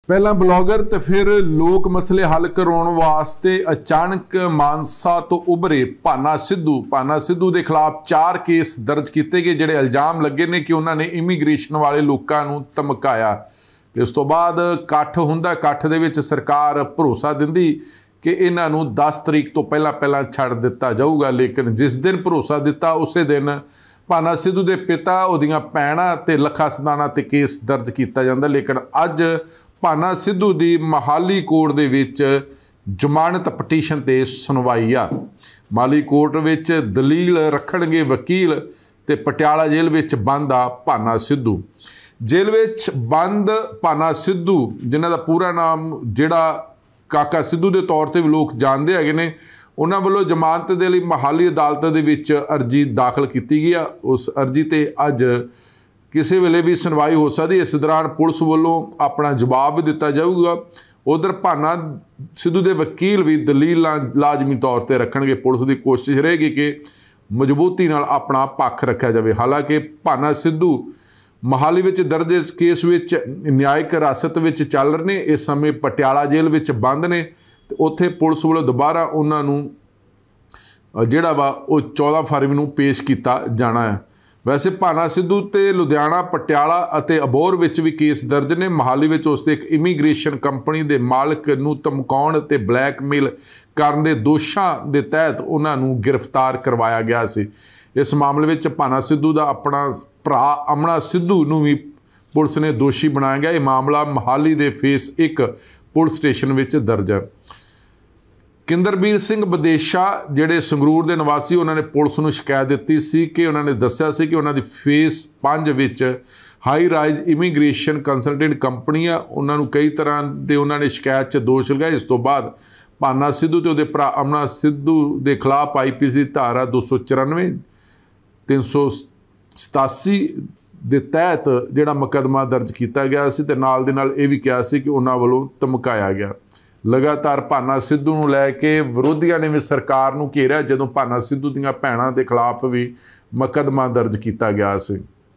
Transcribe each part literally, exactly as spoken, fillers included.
पहला ब्लॉगर तो फिर लोक मसले हल करवाने वास्ते अचानक मानसा तो उभरे भाना सिद्धू भाना सिद्धू के खिलाफ चार केस दर्ज किए गए जिहड़े इल्जाम लगे ने कि उन्होंने इमीग्रेशन वाले लोगों को धमकाया। इस तो बाद इकट्ठ हुंदा, इकट्ठ दे विच सरकार भरोसा दिंदी कि इन्हों दस तरीक तो पहला पहला छड़ दिता जाऊगा, लेकिन जिस दिन भरोसा दिता उस दिन भाना सिद्धू के पिता उहदियां भैणां ते लखा सदाना ते केस दर्ज किया जाता। लेकिन अज भाना सिद्धू की मोहाली कोर्ट दे विच जमानत पटीशन ते सुनवाई आ। मोहाली कोर्ट विच दलील रखणगे वकील ते पटियाला जेल विच बंद आ भाना सिद्धू। जेल विच बंद भाना सिद्धू जिन्हां दा पूरा नाम जिहड़ा काका सिद्धू के तौर पर भी लोग जानते है ने, उन्होंने वालों जमानत के लिए मोहाली अदालत के विच अर्जी दाखिल की गई है। उस अर्जी ते अज किसी वेले भी सुनवाई हो सकती। इस दौरान पुलिस वालों अपना जवाब भी दिता जाऊगा। उधर भाना सिद्धू के वकील भी दलील लाजमी तौर पर रखणगे। पुलिस की कोशिश रहेगी कि मजबूती नाल अपना पक्ष रखा जाए। हालांकि भाना सिद्धू मोहाली विच दर्ज केस विच न्यायिक हिरासत विच चल रहे ने, इस समय पटियाला जेल विच बंद ने। उत्थे पुलिस वालों दोबारा उन्होंने जिहड़ा वा वो चौदह फरवरी नूं पेश किया जाना है। वैसे भाना सिद्धू ते लुधियाना, पटियाला अते अबोहर विच भी केस दर्ज ने। मोहाली विच उसते एक इमीग्रेशन कंपनी के मालक नूं धमकाउण ते ब्लैकमेल करन दे दोषां दे तहत उन्हां नूं गिरफ्तार करवाया गया सी। इस मामले विच भाना सिद्धू का अपना भरा अमना सिद्धू नूं भी पुलिस ने दोषी बनाया गया। यह मामला मोहाली दे फेस एक पुलिस स्टेशन विच दर्ज है। किंदरबीर सिंह बदेशा जिहड़े संगरूर के निवासी, उन्होंने पुलिस नूं शिकायत दित्ती सी कि उन्होंने दस्सिया सी कि उन्होंने फेस पांच विच high rise immigration consultant company आ। उन्होंने कई तरह के उन्होंने शिकायत च दोष लगाए। इस तो बाद भाना सिद्धू ते उहदे भरा अमना सिद्धू के खिलाफ आई पी सी धारा दो सौ चौरानवे तीन सौ सतासी के तहत जिहड़ा मुकदमा दर्ज किया गया सी ते नाल दे नाल इह भी कहा सी कि उन्हां वल्लों धमकाया गया। लगातार भाना सिद्धू नूं लैके विरोधियों ने भी सरकार नूं घेरिया, जदों भाना सिद्धू दीआं भैणां दे खिलाफ भी मुकदमा दर्ज किया गया सी।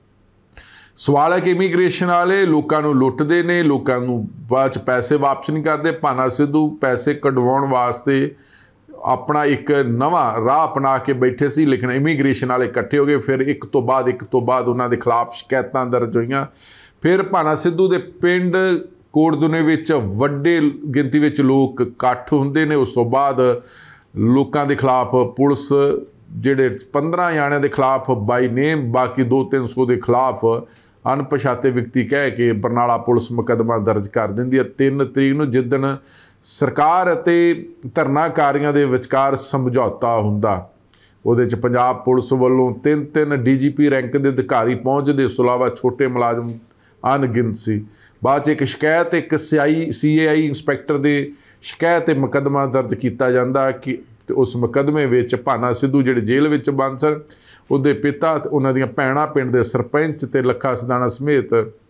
सवाल है कि इमीग्रेशन वाले लोगों को लुटते हैं, लोगों को बाद पैसे वापस नहीं करते। भाना सिद्धू पैसे कढवाउण वास्ते अपना एक नवा राह अपना के बैठे सी, लेकिन इमीग्रेशन वाले इकट्ठे हो गए। फिर एक तो बाद एक तो बाद उन्होंने खिलाफ शिकायतां दर्ज हुई। फिर भाना सिद्धू के पिंड कोटदुने विच वड्डे गिनती विच लोग इकट्ठ हुंदे ने। उस तो बाद लोगों के खिलाफ पुलिस जिहड़े पंद्रह जाणियां के खिलाफ बाई नेम, बाकी दो तीन सौ के खिलाफ अणपछाते व्यक्ति कह के बरनाला पुलिस मुकदमा दर्ज कर दिंदी है। तीन तरीक नूं जिद्दन सरकार अते धरनाकारियों के विचकार समझौता हुंदा, उहदे च पंजाब पुलिस वालों तीन तीन डी जी पी रैंक के अधिकारी पहुँचते, इस तो इलावा छोटे मुलाजम अनगिनत सी। बाद एक शिकायत एक सी आई सी ए आई इंस्पैक्टर की शिकायत मुकदमा दर्ज किया जाता कि उस मुकदमे विच भाना सिद्धू जिहड़े जेल विच बंद सन, उहदे पिता उन्हां दीआं भैणां, पिंड दे सरपंच ते लखा सदाना समेत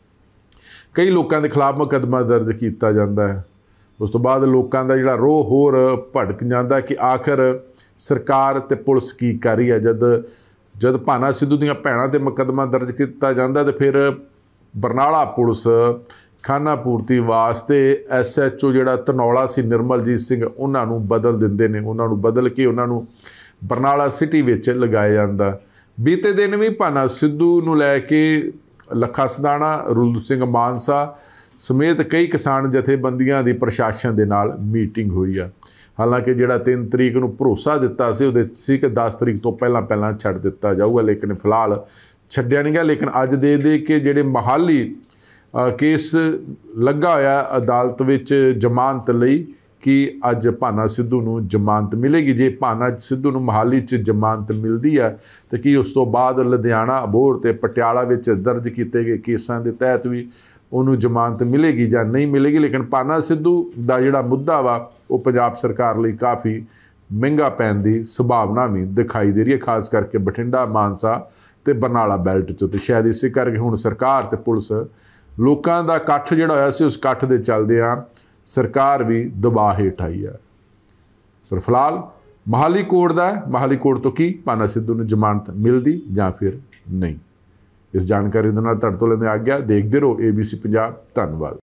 कई लोगों के खिलाफ मुकदमा दर्ज किया जाता है। उस तो बाद लोगों का जिहड़ा रोह होर भड़क जाता कि आखिर सरकार ते पुलिस की कर रही है। जद जद भाना सिद्धू दीआं भैणां ते मुकदमा दर्ज किया जाता तो फिर बरनाला पुलिस खाना पूर्ति वास्ते एस एच ओ जिहड़ा धनौला सी निर्मलजीत सिंह उन्होंने बदल दिंदे ने। उन्होंने बदल के उन्होंने बरनाला सिटी विच लगाया जाता। बीते दिन भी भाना सिद्धू नूं लैके लखा सदाना, रुल सिंह मानसा समेत कई किसान जथेबंदियां दी प्रशासन दे नाल मीटिंग हुई है। हालांकि जिहड़ा तीन तरीक नूं भरोसा दिता सी उहदे सी कि दस तरीक तो पहला पहला छड्ड दिता जाऊगा, लेकिन फिलहाल छड्डिया नहीं गया। लेकिन अज दे दे के जिहड़े मोहाली केस लगा होया अदालत विच जमानत लई कि अज भाना सिद्धू नूं जमानत मिलेगी। जे भाना सिद्धू नूं मोहाली च जमानत मिलती है तो कि उस तो बाद लुधियाना, अबोहर ते पटियाला विच दर्ज किए गए केसां दे तहत भी उन्होंने जमानत मिलेगी या नहीं मिलेगी। लेकिन भाना सिद्धू का जिहड़ा मुद्दा वा वो पंजाब सरकार लई काफ़ी महंगा पैण दी संभावना भी दिखाई दे रही है, खास करके बठिंडा, मानसा ते बरनाला बैल्ट चो। तो शायद इस करके हुण सरकार ते पुलिस लोगों का इकट्ठ जिहड़ा होया सी उस इकट्ठ दे चलदिआं सरकार भी दबाव हेठ आई है। पर फिलहाल मोहाली कोर्ट का मोहाली कोर्ट तो की भाना सिद्धू नूं जमानत मिलती या फिर नहीं। इस जानकारी के नाल तुहाडे तों लैंदे आग्या। देखते रहो ए बी सी पंजाब। धन्नवाद।